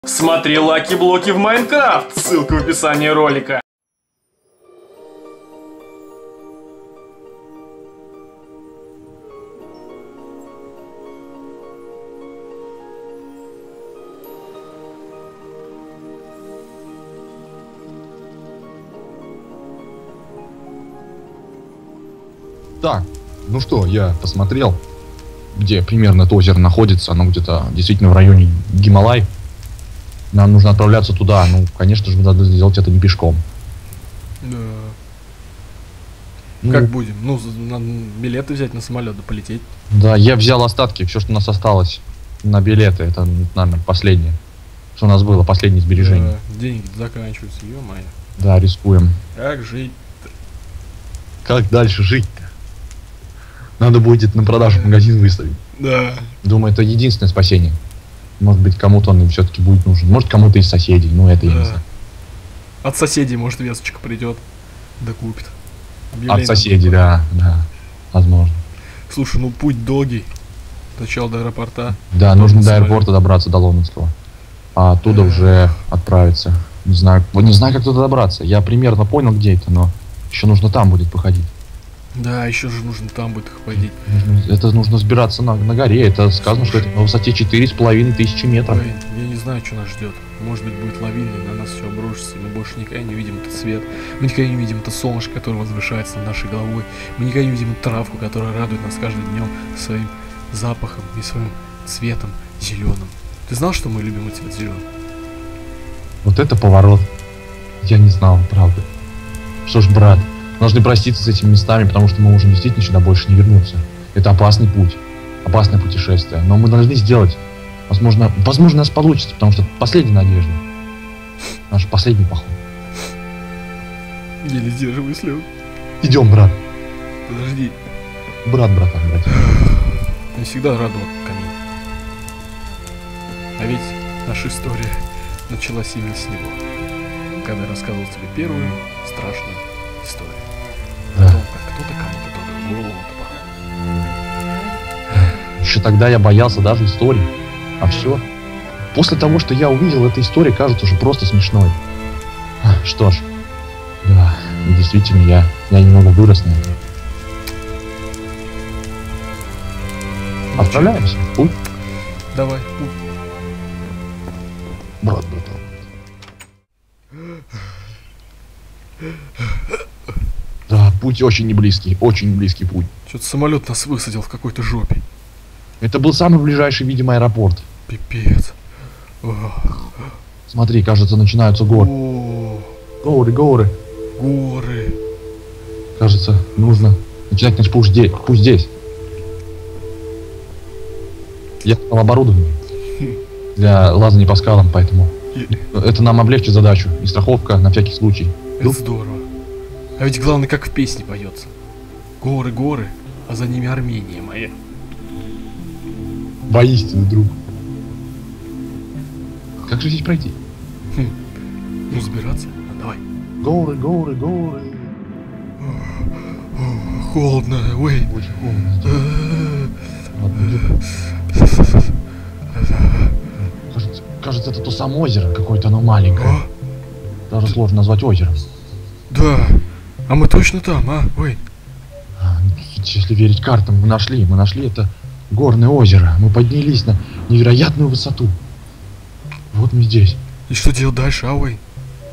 Смотри лаки-блоки в Майнкрафт, ссылка в описании ролика. Так, ну что, я посмотрел, где примерно это озеро находится. Оно где-то действительно в районе Гималай. Нам нужно отправляться туда. Ну, конечно же, надо сделать это не пешком. Да. Ну, Как будем? Ну, надо билеты взять на самолет, да полететь. Да, я взял остатки, все, что у нас осталось на билеты. Это, наверное, последнее, что у нас было, последнее сбережение. Да, деньги заканчиваются, ё-моё. Да, рискуем. Как жить? Как дальше жить-то? Надо будет на продажу в магазин выставить. Да. Думаю, это единственное спасение. Может быть, кому-то он все-таки будет нужен. Может, кому-то из соседей. Ну, это я не знаю. От соседей, может, весточка придет, да купит. От соседей, да, возможно. Слушай, ну путь долгий. Сначала до аэропорта. Да, нужно до аэропорта добраться, до Лондонского. А оттуда уже отправиться. Не знаю, как туда добраться. Я примерно понял, где это, но еще нужно там будет походить. Да, еще же нужно там будет ходить. Это нужно взбираться на горе. Это сказано, что это на высоте 4500 метров. Ой, я не знаю, что нас ждет. Может быть, будет лавина, и на нас все обрушится, и мы больше никогда не видим этот свет. Мы никогда не видим это солнышко, которое возвышается над нашей головой. Мы никогда не видим травку, которая радует нас каждым днем своим запахом и своим цветом зеленым. Ты знал, что мой любимый цвет зеленый? Вот это поворот. Я не знал, правда. Что ж, брат, должны проститься с этими местами, потому что мы уже действительно сюда больше не вернуться. Это опасный путь, опасное путешествие. Но мы должны сделать. Возможно, у нас получится, потому что это последняя надежда. Наш последний поход. Еле сдерживаю слез. Идем, брат. Подожди. Братан, брат. Я всегда радовал камин. А ведь наша история началась именно с него. Когда я рассказывал тебе первую страшную историю. Да. О том, как кто-то кому-то тогда голову топором. Еще тогда я боялся даже истории. А все. После того, что я увидел, эта история кажется уже просто смешной. Что ж. Да, действительно, я немного вырос на этом. Отправляемся. Путь. Давай. Братан. Да, путь очень близкий путь. Что-то самолет нас высадил в какой-то жопе. Это был самый ближайший, видимо, аэропорт. Пипец. Смотри, кажется, начинаются горы. О, Горы. горы. Кажется, нужно начинать наш путь здесь. Я купил оборудование для лазания по скалам, поэтому это нам облегчит задачу. И страховка на всякий случай. Это здорово. А ведь главное, как в песне поется. Горы, а за ними Армения моя. Воистину, друг. Как же здесь пройти? Ну, забираться? Давай. Горы. Холодно, ой. Очень холодно здесь. Кажется, это то самое озеро, какое-то оно маленькое. Даже сложно назвать озером. Да. А мы точно там, а? Ой. Если верить картам, мы нашли это горное озеро. Мы поднялись на невероятную высоту. Вот мы здесь. И что делать дальше, а, ой?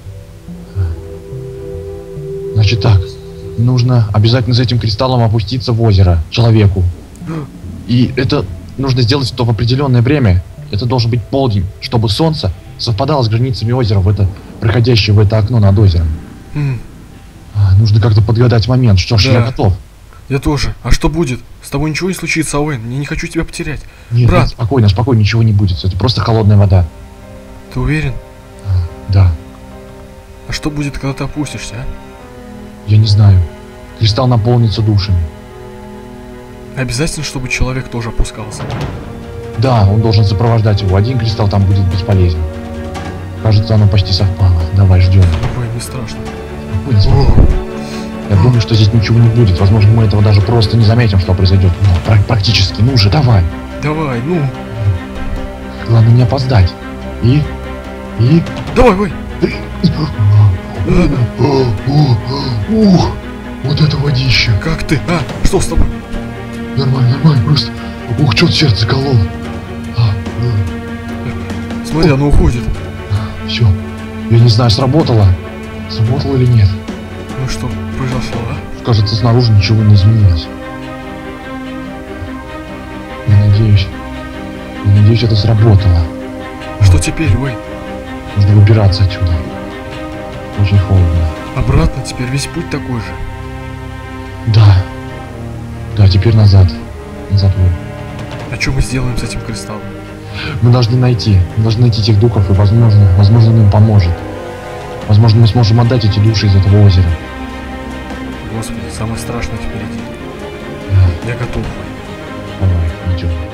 Значит так, нужно обязательно за этим кристаллом опуститься в озеро человеку. И это нужно сделать в определенное время. Это должен быть полдень, чтобы солнце совпадало с границами озера проходящее в это окно над озером. Нужно как-то подгадать момент. Что ж, Да. я готов. Я тоже. А что будет? С тобой ничего не случится, Оуэн. Я не хочу тебя потерять. Нет, Брат. спокойно, ничего не будет. Это просто холодная вода. Ты уверен? Да, А что будет, когда ты опустишься, а? я не знаю. Кристалл наполнится душами. Обязательно, чтобы человек тоже опускался. Да, он должен сопровождать его. Один кристалл там будет бесполезен. Кажется, оно почти совпало. Давай, ждем. Ой, не страшно. Спокойно. Я думаю, что здесь ничего не будет. Возможно, мы этого даже просто не заметим, что произойдет. Практически. Ну же, давай. Давай, ну. Главное не опоздать. И И... Давай, Вань. Ух, вот это водище. Как ты? А, что с тобой? Нормально, нормально, просто... Ух, что-то сердце кололо. Смотри, оно уходит. Все. Я не знаю, сработало. Сработало или нет. Ну что произошло, а? Кажется, снаружи ничего не изменилось. Я надеюсь, это сработало. Что теперь, Вань? Нужно выбираться отсюда. Очень холодно. Обратно теперь весь путь такой же. Да. Да, теперь назад. Назад вон. А что мы сделаем с этим кристаллом? Мы должны найти этих духов, и возможно нам поможет. Возможно, мы сможем отдать эти души из этого озера. Господи, самое страшное впереди. Да, Я готов. давай, идем.